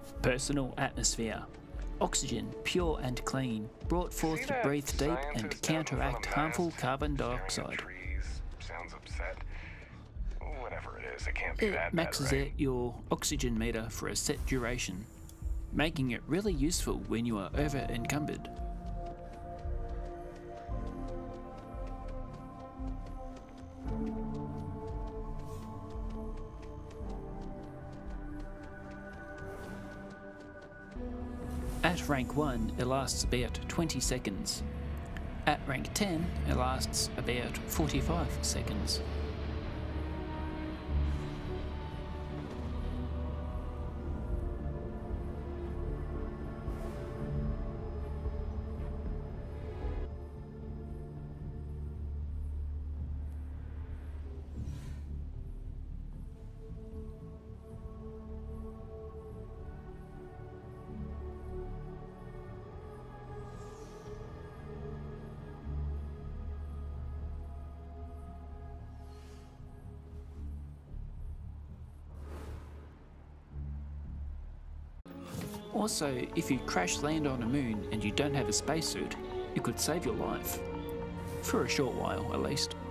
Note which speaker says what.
Speaker 1: Personal atmosphere. Oxygen, pure and clean, brought forth to breathe deep and counteract harmful carbon dioxide.
Speaker 2: Sounds upset. Whatever it is, it can't be
Speaker 1: It
Speaker 2: that bad,
Speaker 1: maxes
Speaker 2: right?
Speaker 1: out your oxygen meter for a set duration, making it really useful when you are over encumbered. At rank 1 it lasts about 20 seconds. At rank 10 it lasts about 45 seconds. Also, if you crash land on a moon and you don't have a spacesuit, it could save your life. For a short while, at least.